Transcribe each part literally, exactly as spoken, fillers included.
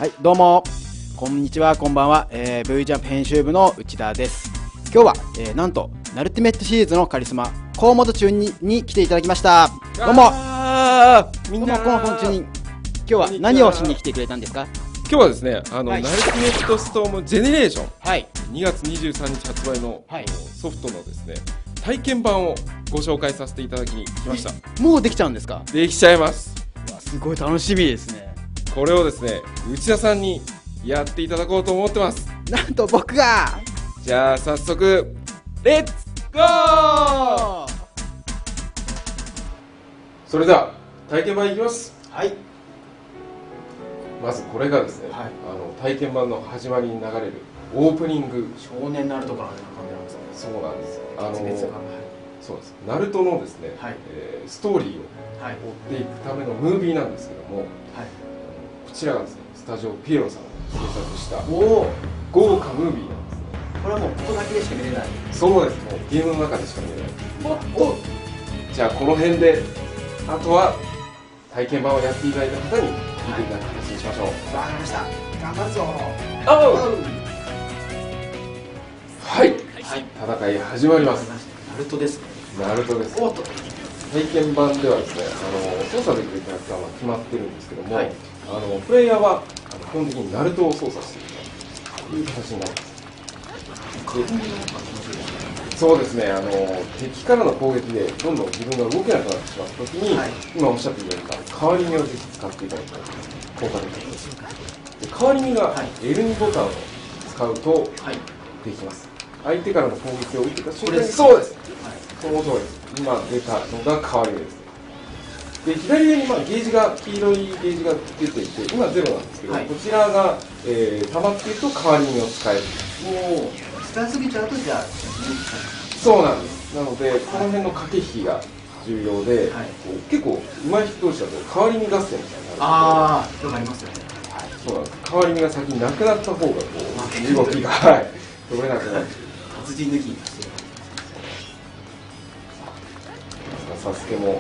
はい、どうもこんにちは、こんばんは、えー、V ジャンプ編集部の内田です。今日は、えー、なんとナルティメットシリーズのカリスマ河本中にに来ていただきました。どうもみんな、河本中に今日は何をしに来てくれたんですか？ 今日はですね、あの、はい、ナルティメットストームジェネレーション、はい、にがつにじゅうさんにち発売の、はい、ソフトのですね体験版をご紹介させていただきに来ました。 もうできちゃうんですか？ できちゃいます。 わ、すごい楽しみですね。 これをですね内田さんにやっていただこうと思ってます。 なんと僕が。 じゃあ早速レッツゴー。それでは体験版いきます。 はい。 まずこれがですね、はい、あの体験版の始まりに流れるオープニング。 少年ナルトから始まる感じなんですね。 そうなんです。あのそうです。ナルトのですね、はい、えー、ストーリーを追っていくためのムービーなんですけども、はい、こちらがですねスタジオピエロさんが制作した豪華ムービーなんですね。 これはもうここだけでしか見れない。 そうです。もうゲームの中でしか見れない。おっと、じゃあこの辺であとは体験版をやっていただいた方に見ていただく形にしましょう。 わかりました。頑張るぞ。 はい、はい、戦い始まります。 ナルトですね。 ナルトです。おっと、体験版ではですね、あの操作できるキャラクターは決まってるんですけども、はい、あのプレイヤーはあの基本的にナルトを操作しているという形になります。そうですね、あの敵からの攻撃でどんどん自分が動けなくなってしまったときに、はい、今おっしゃっていただいた変わり身をぜひ使っていただきたい効果的です。で変わり身が エルツー ボタンを使うとできます。相手からの攻撃を受けた瞬間に、そうです、はい、その通りです。今出たのが変わり身です。で左上にまあゲージが黄色いゲージが出ていて今ゼロなんですけど、はい、こちらが、えー、溜まっていると変わり身を使える。もう使いすぎちゃうとじゃあそうなんです。なのでこの辺の駆け引きが重要で、はい、結構上手い人同士だと変わり身合戦みたいになる。 ああ、よくありますよね。 はい、そうなんです。変わり身が先になくなった方がこう動きがはい取れなくなる。 達人抜きにしてる。 サスケもうま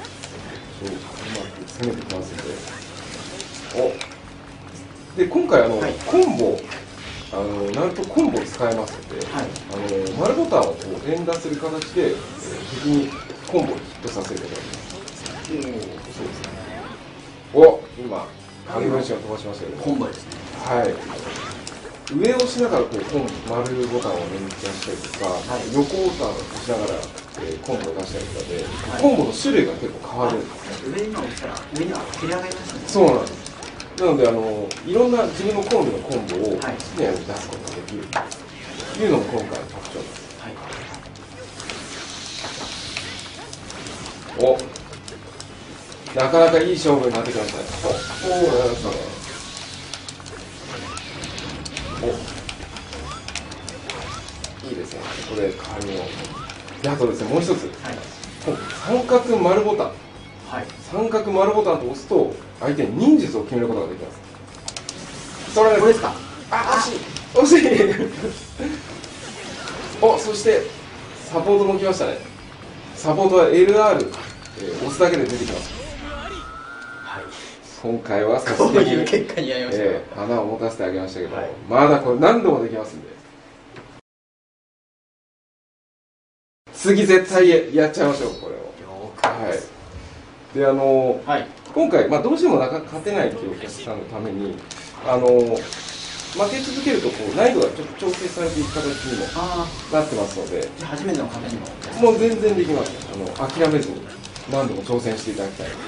く攻めてきますので、おで今回あの、はい、コンボあのナルトコンボを使えますので、はい、あの丸ボタンをこう連打する形で、えー、敵にコンボをヒットさせることができます。うん、そうですね。お、今影分身を飛ばしましたけど、 コンボですね。 はい。上を押しながらこうコンボ丸ボタンを連打したりとか、はい、横ボタンを押しながら、えー、コンボを出したりとかで、はい、コンボの種類が結構変わるんですね。 上に押したら上には切り上がりましたね。 そうなんです。なのであのいろんな自分の好みのコンボを好きなように出すことができるというのも今回の特徴です。はい、お、なかなかいい勝負になってきましたね。おお、やりましたね。お、いいですね。ここで変わりを。であとですね、もう一つ、はい、三角丸ボタン、はい、三角丸ボタンと押すと相手に忍術を決めることができます。それです。これですか？あ、惜しい惜しいお、そしてサポートも来ましたね。サポートは エルアール、えー、押すだけで出てきます。はい、今回はサスケにこういう結果になりました、えー、花を持たせてあげましたけど、はい、まだこれ何度もできますんで次絶対やっちゃいましょう、これを。はい、であの、はい、今回、まあ、どうしてもなか勝てないというお客さんのためにあの負け続けるとこう難易度がちょっと調整されていく形にもなってますので、 初めての方にももう全然できます。あの諦めずに何度も挑戦していただきたいです。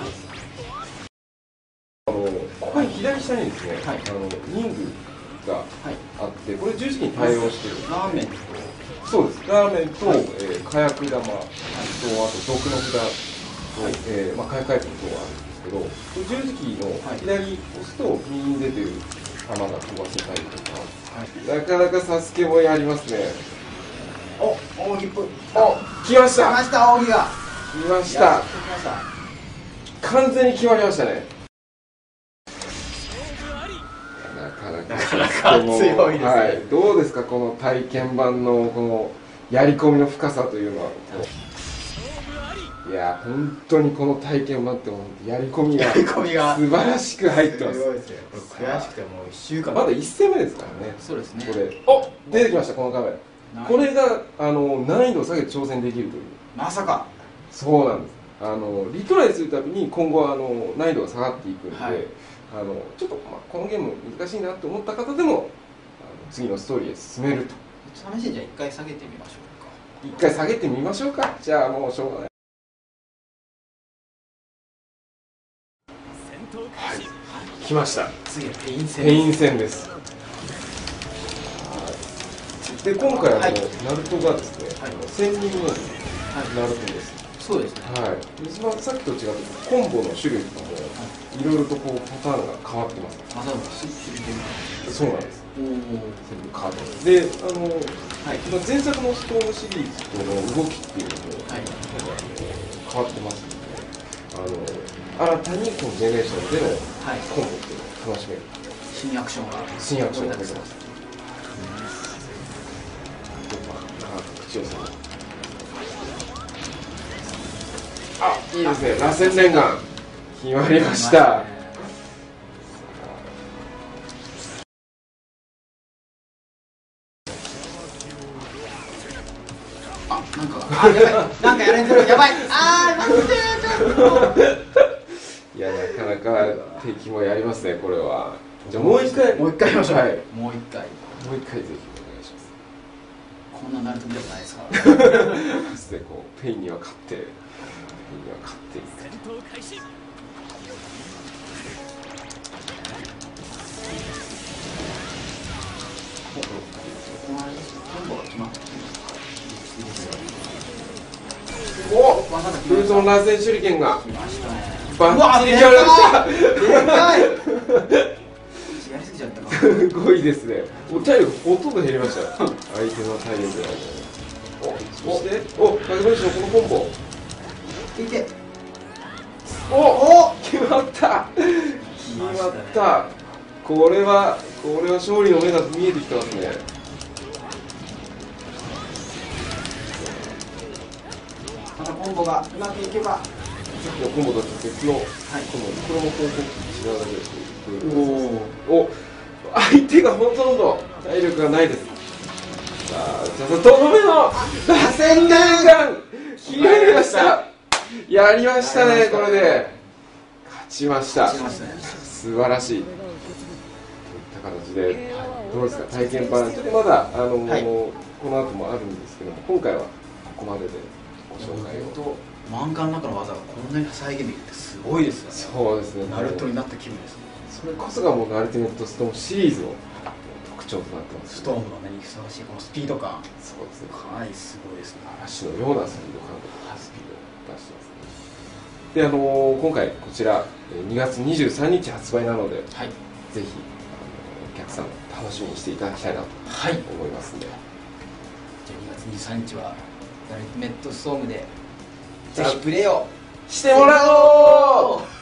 あのここに左下にですね、はい、あの人数があって、これ十字キーに対応しているラーメンとそうです。ラーメンと、はい、えー、火薬玉と、あと毒の札と、はい、えーまあ、火薬アイテム等があるんですけど、十字キーの左押すと右に出てる弾が飛ばせたりとか、はい、なかなかサスケもやりますね。 お、扇っぽい。 お、来ました。 来ました、扇が。 来ました。完全に決まりましたね。なかなか強いですね。はい、どうですか、この体験版のこのやり込みの深さというのは。いいや本当にこの体験版って本当やり込みがやり込みが素晴らしく入ってます。 すごいですよ。これ悔しくてもういっしゅうかんまだいっ戦目ですからね。 そうですね。 これお出てきましたこのカメラ。これがあの難易度を下げて挑戦できるという。 まさか。 そうなんです。あのリトライするたびに今後はあの難易度が下がっていくので、はい、あのちょっと、まあ、このゲーム難しいなと思った方でもあの次のストーリーへ進めると。 試しにじゃあ一回下げてみましょうか。 一回下げてみましょうか。じゃあもうしょうがない。はい、来ました。 次はペイン戦。 ペイン戦です。で今回あの、はい、ナルトがですね、はい、千人のナルトです。 そうですね。 はい。まあ、さっきと違ってコンボの種類とかもいろいろとこうパターンが変わってます。 また種類で。 そうなんです。全部変わってます。で、あの、はい、まあ、前作のストームシリーズとの動きっていうのも、はい、変わってますので、あの新たにこのジェネレーションでのコンボっていうのを楽しめる。 新アクションが新アクションが出てます。口をさあ、いいですね。螺旋念願決まりました。 あ、なんか、あ、やばい、なんかやられてる、やばい、あー、待ってー、ちょっと。 いや、なかなか敵もやりますね、これは。じゃあもう一回、 もう一回やりましょう。 はい、 もう一回。 もう一回ぜひお願いします。 こんなナルト見たことないですから。 そしてこうペインには勝って、ペインには勝っていく。戦闘開始。お、フルトン螺旋手裏剣がバッチリ決まりました。でかい。やりすぎちゃったか。すごいですね。もう体力ほとんど減りました。相手の体力が。お、そしてお、影分身のこのコンボ。 いけ。 お、お、決まった。決まった。これはこれは勝利の目が見えてきてますね。 またコンボがうまくいけば。 さっきのコンボとは別の、はい、このこれも広告違うだけですけど、おお、相手がほとんど体力がないです。さあ、じゃあとどめの螺旋念願決まりました。やりましたね、これで勝ちました。素晴らしい。といった形で、どうですか、体験版、ちょっとまだあの、はい、この後もあるんですけども、今回はここまででご紹介を。 漫画の中の技がこんなに再現できるってすごいですよね。 そうですね。 ナルトになった気分ですね。 それこそがもうナルティメットストームシリーズの特徴となってます、ね。 ストームのねにふさわしいこのスピード感。 そうですね。 はい、すごいですね。 嵐のようなスピード感とスピードを出してますね。で、あのー、今回こちらにがつにじゅうさんにち発売なので、はい、ぜひ、あのー、お客さん楽しみにしていただきたいなと思いますんで。はい、 じゃあにがつにじゅうさんにちはナルティメットストームでぜひプレイをしてもらおう。